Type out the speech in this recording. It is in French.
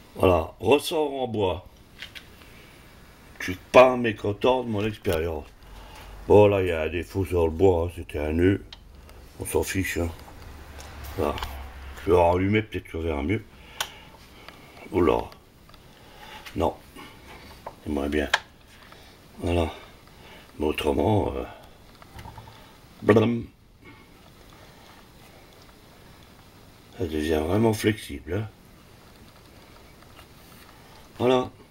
Voilà, ressort en bois. Je suis pas mécontent de mon expérience. Bon, là, il y a un défaut sur le bois, hein, c'était un nœud. On s'en fiche, hein. Voilà. Je vais rallumer, peut-être que je verrai mieux. Oula. Non. J'aimerais bien. Voilà. Mais autrement, blam. Ça devient vraiment flexible, hein. Voilà.